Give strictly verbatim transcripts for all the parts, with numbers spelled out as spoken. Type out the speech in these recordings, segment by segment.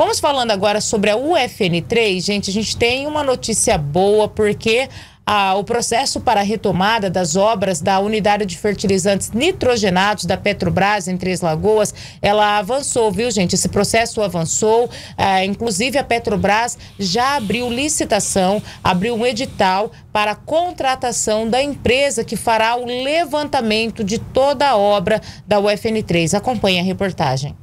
Vamos falando agora sobre a U F N três, gente, a gente tem uma notícia boa porque Ah, o processo para a retomada das obras da unidade de fertilizantes nitrogenados da Petrobras em Três Lagoas, ela avançou, viu, gente? Esse processo avançou, ah, inclusive a Petrobras já abriu licitação, abriu um edital para a contratação da empresa que fará o levantamento de toda a obra da U F N três. Acompanhe a reportagem.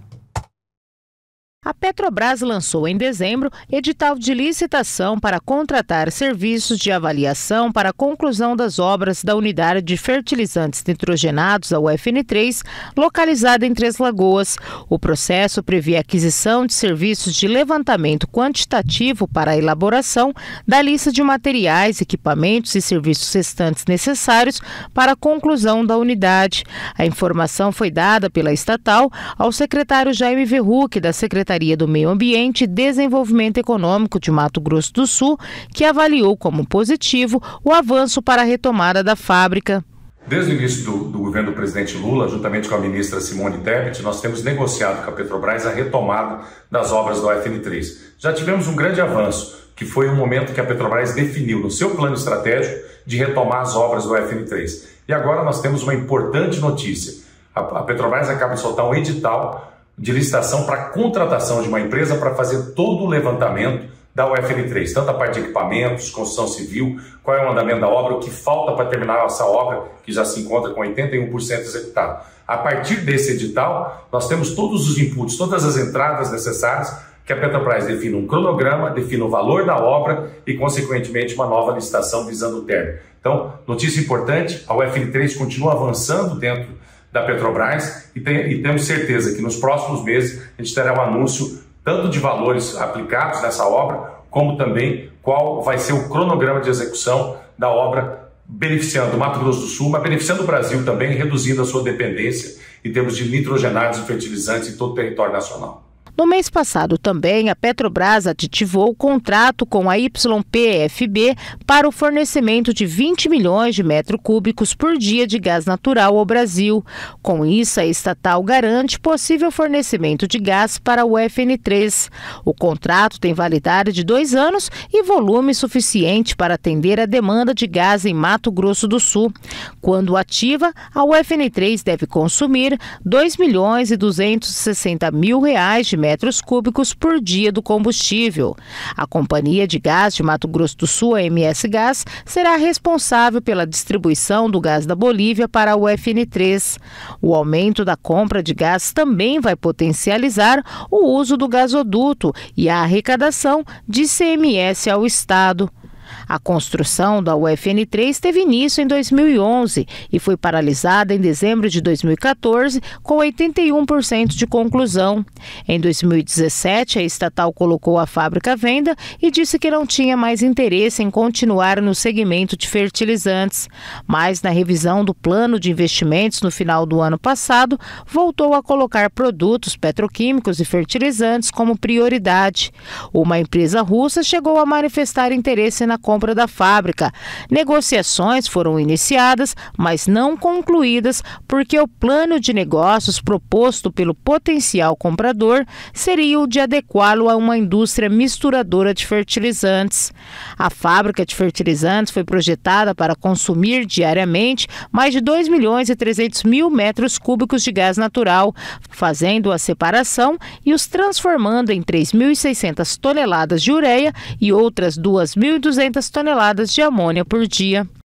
A Petrobras lançou em dezembro edital de licitação para contratar serviços de avaliação para a conclusão das obras da unidade de fertilizantes nitrogenados, a U F N três, localizada em Três Lagoas. O processo prevê a aquisição de serviços de levantamento quantitativo para a elaboração da lista de materiais, equipamentos e serviços restantes necessários para a conclusão da unidade. A informação foi dada pela estatal ao secretário Jaime Verruc, da Secretaria do Meio Ambiente e Desenvolvimento Econômico de Mato Grosso do Sul, que avaliou como positivo o avanço para a retomada da fábrica. Desde o início do, do governo do presidente Lula, juntamente com a ministra Simone Tebet, nós temos negociado com a Petrobras a retomada das obras da U F N três. Já tivemos um grande avanço, que foi o momento que a Petrobras definiu no seu plano estratégico de retomar as obras da U F N três. E agora nós temos uma importante notícia. A, a Petrobras acaba de soltar um edital de licitação para contratação de uma empresa para fazer todo o levantamento da U F N três, tanto a parte de equipamentos, construção civil, qual é o andamento da obra, o que falta para terminar essa obra, que já se encontra com oitenta e um por cento executado. A partir desse edital, nós temos todos os inputs, todas as entradas necessárias, que a Petrobras defina um cronograma, defina o valor da obra e, consequentemente, uma nova licitação visando o término. Então, notícia importante, a U F N três continua avançando dentro da Petrobras e, tem, e temos certeza que nos próximos meses a gente terá um anúncio tanto de valores aplicados nessa obra, como também qual vai ser o cronograma de execução da obra, beneficiando o Mato Grosso do Sul, mas beneficiando o Brasil também, reduzindo a sua dependência em termos de nitrogenados e fertilizantes em todo o território nacional. No mês passado também, a Petrobras aditivou o contrato com a Y P F B para o fornecimento de vinte milhões de metros cúbicos por dia de gás natural ao Brasil. Com isso, a estatal garante possível fornecimento de gás para a U F N três. O contrato tem validade de dois anos e volume suficiente para atender a demanda de gás em Mato Grosso do Sul. Quando ativa, a U F N três deve consumir dois milhões e duzentos e sessenta mil reais de metros cúbicos por dia do combustível. A Companhia de Gás de Mato Grosso do Sul, a M S Gás, será responsável pela distribuição do gás da Bolívia para a U F N três. O aumento da compra de gás também vai potencializar o uso do gasoduto e a arrecadação de I C M S ao Estado. A construção da U F N três teve início em dois mil e onze e foi paralisada em dezembro de dois mil e quatorze, com oitenta e um por cento de conclusão. Em dois mil e dezessete, a estatal colocou a fábrica à venda e disse que não tinha mais interesse em continuar no segmento de fertilizantes. Mas, na revisão do plano de investimentos no final do ano passado, voltou a colocar produtos petroquímicos e fertilizantes como prioridade. Uma empresa russa chegou a manifestar interesse na compra da fábrica. Negociações foram iniciadas, mas não concluídas, porque o plano de negócios proposto pelo potencial comprador seria o de adequá-lo a uma indústria misturadora de fertilizantes. A fábrica de fertilizantes foi projetada para consumir diariamente mais de dois milhões e trezentos mil metros cúbicos de gás natural, fazendo a separação e os transformando em três mil e seiscentas toneladas de ureia e outras duas mil e duzentas toneladas de amônia por dia.